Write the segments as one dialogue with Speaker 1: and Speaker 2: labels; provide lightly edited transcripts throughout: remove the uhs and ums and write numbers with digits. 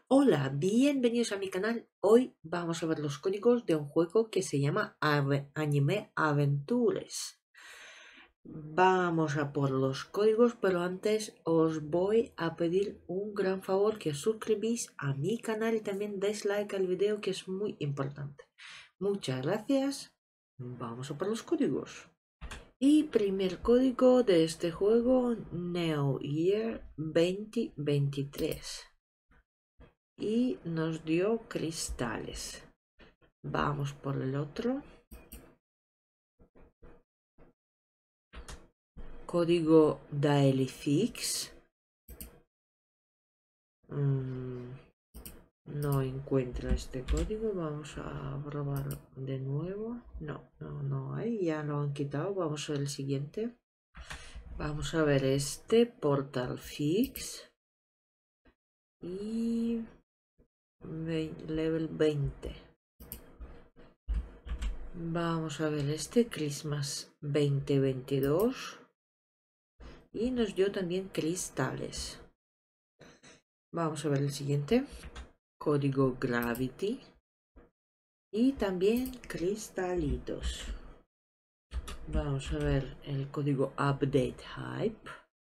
Speaker 1: Hola, bienvenidos a mi canal. Hoy vamos a ver los códigos de un juego que se llama Anime Aventures. Vamos a por los códigos, pero antes os voy a pedir un gran favor, que os suscribís a mi canal y también deis like al video, que es muy importante. Muchas gracias. Vamos a por los códigos. Y primer código de este juego, New Year 2023. Y nos dio cristales. Vamos por el otro. Código Daelifix. No encuentro este código. Vamos a probar de nuevo. No hay. Ya lo han quitado. Vamos al siguiente. Vamos a ver este. Portal Fix. Y level 20. Vamos a ver este. Christmas 2022. Y nos dio también cristales. Vamos a ver el siguiente. Código Gravity. Y también cristalitos. Vamos a ver el código Update Hype.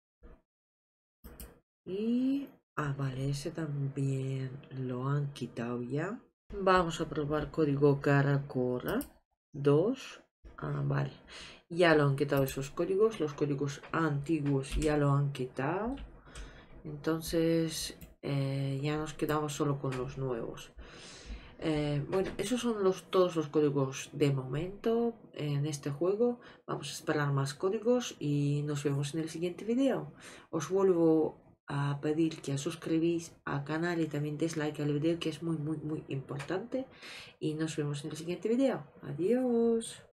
Speaker 1: Y... vale, ese también lo han quitado ya. Vamos a probar código Caracora 2. Vale. Ya lo han quitado esos códigos. Los códigos antiguos ya lo han quitado. Entonces ya nos quedamos solo con los nuevos. Bueno, esos son todos los códigos de momento en este juego. Vamos a esperar más códigos y nos vemos en el siguiente video. Os vuelvo a pedir que os suscribís al canal y también des like al video, que es muy importante. Y nos vemos en el siguiente video. Adiós.